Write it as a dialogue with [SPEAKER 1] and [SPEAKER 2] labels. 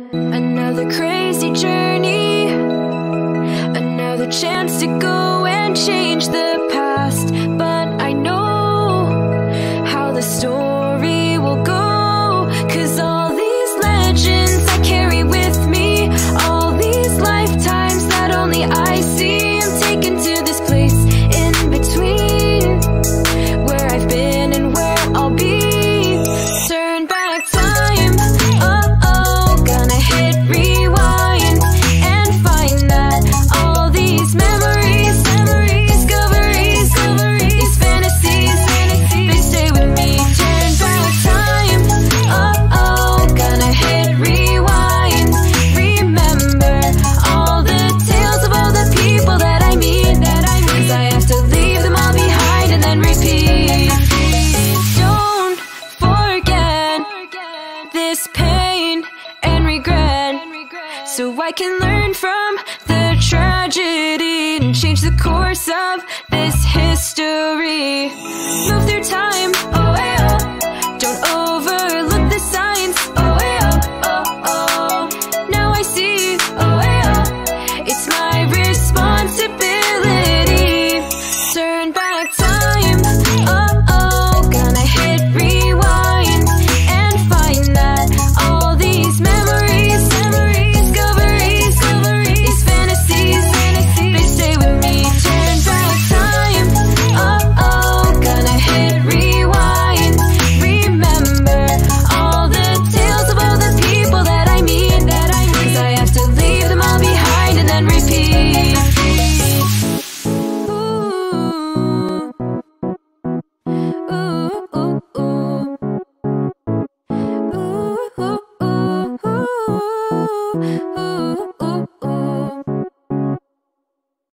[SPEAKER 1] Another crazy journey, another chance to go and change the past. But I know how the story will go, 'cause all these legends I carry with me, all these lifetimes that only I see, I'm taken to this place in between, where I've been and where I'll be. Turn back time, oh, gonna hit rewind and find that all these memories, discoveries, these fantasies, they stay with me. Turn back time, oh, gonna hit rewind, remember all the tales of all the people that I meet, 'cause I have to leave them all behind and then repeat. Don't forget this pain and regret, so I can learn from the tragedy and change the course of this history. Move through time,